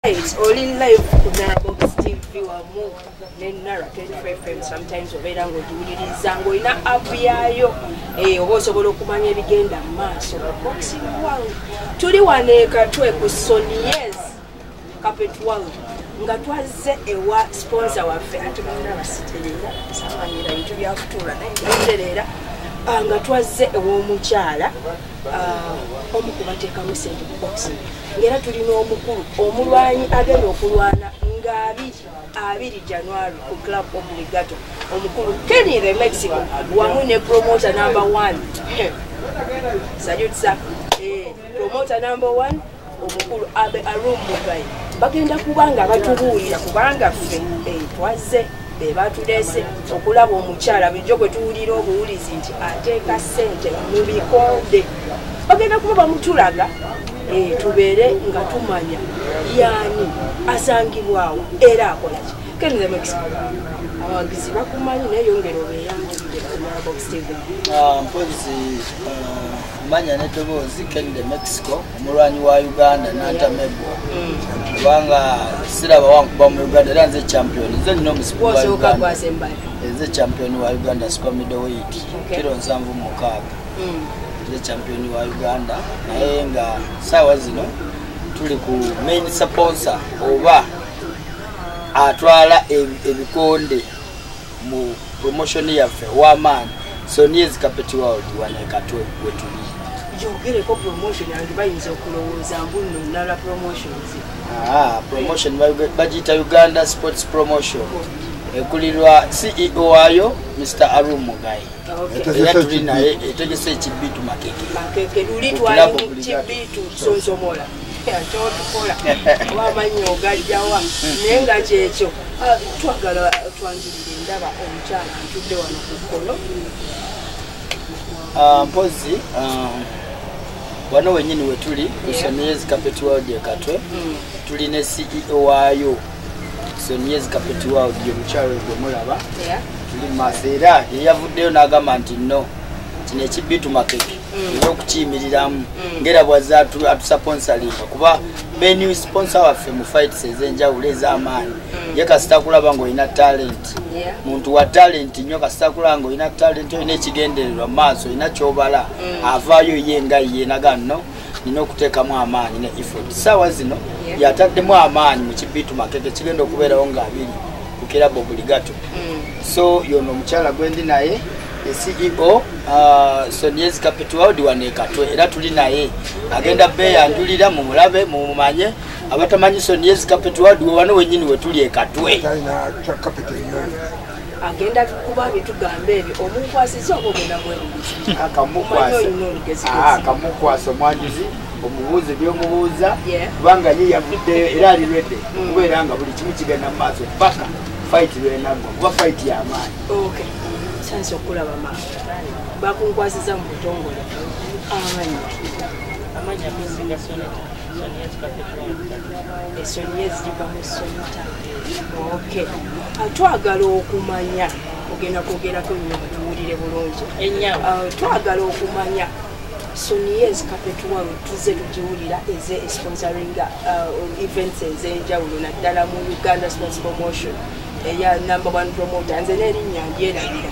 It's all in live Box TV wamu nenara 25 FM sometimes obera ngo diwuliriza ngo ina app yayo oba osobola okumanya ebigenda mu maaso Box wangu tuli waneeka twe ku Soniyez Carpet World nga twaze ewa sponsor waffe ate banda basiterera samanyira bintu byafutura naye nga twaze ew'omukyala omukubateekamu sente mu Box ngera tulina omukulu omulwanyi agenda okulwana nga 2 January ku Club Obligato omukulu Kenny the Mexico wamu ne promoter number 1 Sayutsa promoter number 1 omukulu abe arumugai bagenda kubanga batubuulira kubanga ffe twaze bebatulese okulaba omukyala bijjo kwe tuwulira obuwulizi nti ateeka ssente mu bikonde bagenda kuba bamutulaga tubeere nga tumanya yaani asangibwawo era akolaki Kenny the Mexico abagizi bakumanyi neyongera obeeyambulire ku Box TV mpozi manya netoboozi Kenny the Mexico omulwanyi wa Uganda n'antamebwa kubanga siraba wankuba mu Uganda era nze champion nze nino omusipi wa Uganda nze champion wa Uganda super middleweight kilo 76 nze champion wa Uganda naye nga sawa zino tuli ku main sponsor oba atwala ebikonde mu promotion yaffe w'amaanyi Soniyez Carpet World wanekatwe wetuli jogere ko promotion yange bayinza okulowooza mbuno nala promotions promotion bagita Uganda Sports Promotion ekulirwa CEO wayo Mr. Arumugai era tuli naye etegese Ekibiitu Makeke luli twali Ekibiitu sonsomola atotukola wamanyi ogajjawa naye nga kyekyo twagala twanjulire ndaba omukyala atudde wano ku kkono mpozi wano wenyini wetuli ku Soniyez Carpet World ekatwe tuli ne CEO wayo Soniyez Carpet World y'omukyalo gwemulaba tuli maseera yeyavuddeyo n'agamba nti no kino Ekibiitu Makeke era okukiyimiramu ngera bwaza atusponsoringa kuba menu sponsor waffe mu fights ez'enjawulo ez'amaanyi ye kasita kulaba ng'olina talent muntu wa talent nnyo kasita kulaba ng'olina talent olina ekigendererwa mu maaso olina kyobala avaayo ye nga ye naga nno nina okuteekamu amaanyi ne effort saawa zino yataddemu amaanyi mu Ekibiitu Makeke kigenda okubeerawo nga 2 ku Club Obligato so yono omukyala gwendi naye CEO Soniyez Carpet World wanekatwe era tuli naye agenda beyanjulira mu mulabe mu mumanye abatamanyi Soniyez Carpet World wano wenyini wetuli ekatwe agenda kuba bitugambe ebyo omukwasiza okugenda mwebuuzi akamukwasa omwanjuzi omubuuze byomubuuza kubanga ye yavuddeyo era ali redde kubeera nga buli kimu kigenda mu maaso paka fight lwenagwa kuba fight y'amaanyi sansi okulaba maaso bakunkwasiza mu butongole amanya kusinga Soniyez Carpet World Soniyez libamu sonita twagala okumanya ogenda kwogerako nnyo tuwulire bulungi twagala okumanya Soniyez Carpet World tuze tugiwulira sponsoringa events ez'enjawulo naddala mu Uganda Sports Promotion eya number 1 promoter nze n'erinnya ndyerabira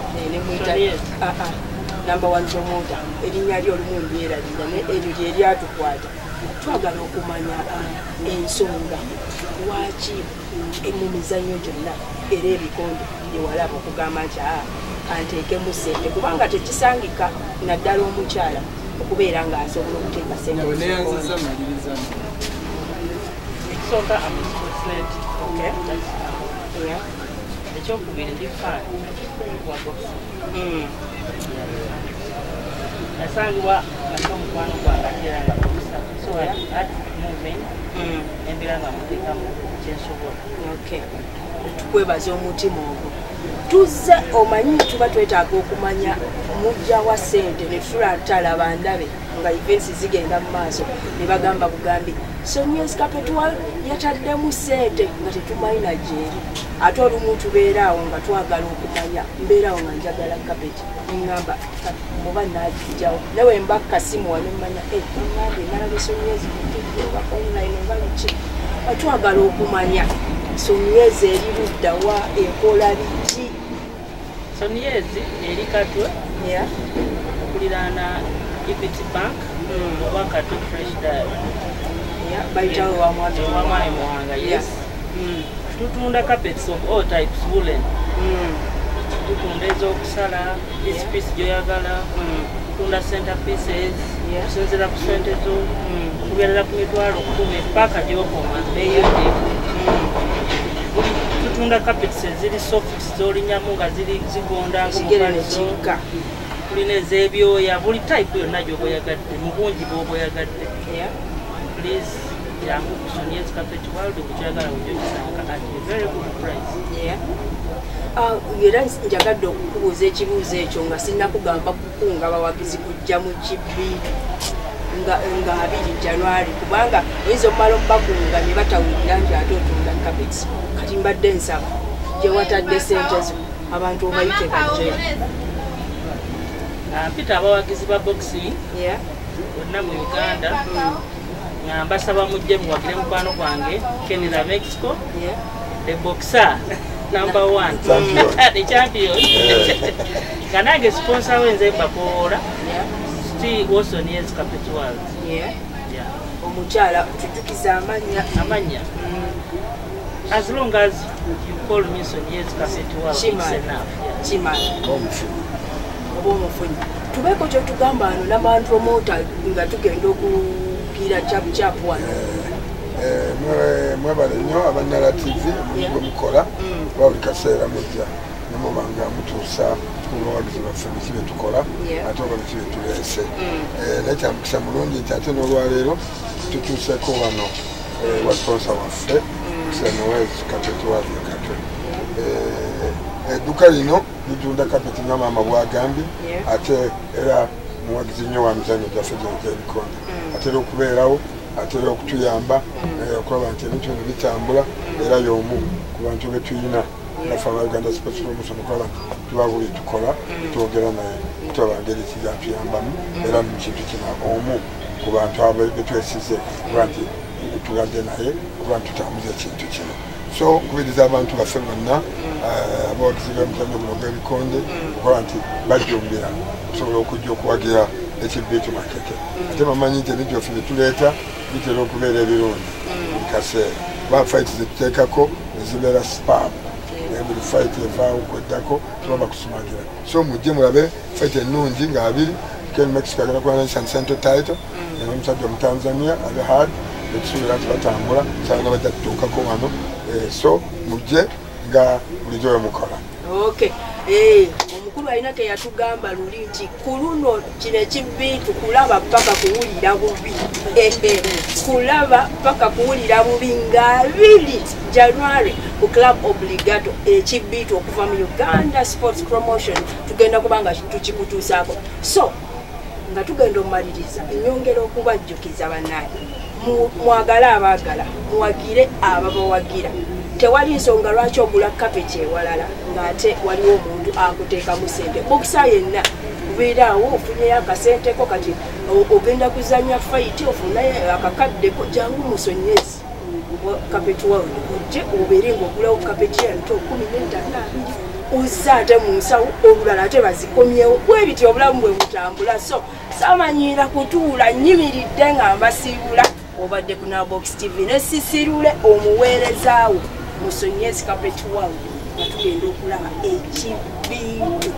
number 1 promoter erinnya lyo olumu ndyerabira eryo lyeryatukwaata twagala okumanya ensonga lwaki mu mizannyo gyonna era ebikonde byewalaba okugamba nti anteekemu ssente kubanga tekisangika naddala omukyala okubeera ng'asobola okuteeka ssente ekyokubiri ndi fan wa Box nasangibwa nako omukwano gwange atera nga so at moving embeera nga muteekamu kyensobola tukwebaza omutima ogwo tuzze omanyi tuba twetaaga okumanya mujja wa ssente ne tulatala ndabe nga events zigenda mu maaso ne bagamba bugambi Soniyez Carpet World yataddemu ssente nga tetumayina gyeri ate olumu tubeeraawo nga twagala okumanya mbeeraawo nga njagala carpet ngamba oba naagijjawo nawe mbakka simu wano mmanya ngambe nalabe Soniyez bakonline oba biki twagala okumanya Soniyez eri ludda wa ekola biki? Soniyez eri Katwe okuliraana Ekibiitu Bank oba Katwe Fresh Dive bayitawo wamwami Muwanga. Yes. Tutunda carpets of all types, woolen. Tutunda ez'okusala this piece gyoyagala, tutunda center pieces, tusinzira ku sente zo, tugerera ku mitwalo 10 paka gy'okoma beeyonde. Tutunda carpets eziri soft z'olinyamu nga zigonda ng'omufaliso, tulina ez'ebyoya, buli type yonna gy'oboyagadde, mu bungi bw'oboyagadde. Please, Soniyez Carpet World, at a very good price. Era njagadde okukubuuza ekibuuzo ekyo nga sinnakugamba kukunga abawagizi kujja mu Ekibiitu nga 2 January kubanga oyinza omumala omubakunga ne batawulira nti ate otunda carpets. Kati mbadde nsaba gye watadde sente zo abantu obayite bajje. Mpita abawagizi ba boxing bonna mu Uganda. Mbasaba mujje muwagire mukwano gwange Kenira Mexico, the boxer number 1, the champion. Kanage sponsor wenze bakora still was Soniyez Carpet World. Omukyala tujukiza amanya. As long as you call me Soniyez Carpet World, it's enough. Obomufunyi tubeko kyo tugamba ano n'abantu promota nga tugenda okugira chap wano. Mwebale nnyo Abanyala TV muligo mukola buli kaseera mujja nemubanga mutuusa kubawagizi baffe biki bye tukola ate oba biki bye tuleese. Naye kyamukisa mulungi nti ate n'olwaleero tutuuseeko wano wa sponsor waffe Soniyez Carpet World Katwe. Edduka lino litunda kapeti nga maama bwagambye ate era muwagizi nnyo wa mizannyo gyaffe gy'ebikonde atera okubeerawo atera okutuyamba okulaba nti ebintu bino bitambula era y'omu ku bantu be tuyina naffe aba Uganda Sports Promotion okulaba nti tuba buli tukola twogera naye tulaba ngeri ki gyatuyambamu era mu kintu kino omu ku bantu abo be twesize okuba nti tugadde naye okuba nti tutambuza ekintu kino. So nkubiriza abantu baffe bonna abawagizi b'emizannyo guno gw'ebikonde okuba nti bajjumbira okusobola okujja okuwagira Ekibiitu Makeke. Ate bamanyi nti ebintu byaffe bye tuleeta bitera okubeera ebirungi buli kaseera. Kuba fight zetuteekako ezibeera spam. Buli fight evaawo kweddako tuba bakusumagira. So mujje mulabe fight ennungi nga 2 Ken Mexico agenda kuba nation center title n'omusajja Omutanzania ali hard ekisuubira nti batambula kyalina bajja kutuukako wano. So mujje nga bulijjo we mukola. Okay. Omukulu alina ke yatugamba luli nti ku luno kino Ekibiitu kulaba paka kuwulira bubi. Kulaba paka kuwulira bubi nga 2 January ku club obligato Ekibiitu okuva mu Uganda Sports Promotion tugenda kubanga tukikutuusaako. So nga tugenda omaliriza enyongera okubajjukiza bannaye mwagale abaagala muwagire ababawagira. Tewali nsonga lwaki ogula kapeti ewalala ng'ate waliwo omuntu akuteekamu sente. Bokisa yenna kubeeraawo ofunyeyo akasenteko kati ogenda kuzanya fayiti ofunayo akakaddeko jangu mu Soniyez Carpet World ojje obeere ng'ogulawo kapeti yanto 15 uzza ate mu nsawo obulala ate bazikomyewo bwe biti obulamu bwe butambula. So samanyira kutuula nyimiridde nga mbasiibula obadde ku Box TV ne sisirule omuweerezaawo mu Soniyez Carpet World nga tugenda okulaba Ekibiitu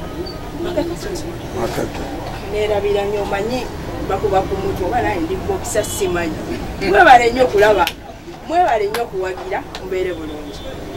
Makeke. Neerabira nnyo omanyi bakuba ku mutwe oba naye ndi bokisa simanyi. Mwebale nnyo okulaba, mwebale nnyo okuwagira mubeere bulungi.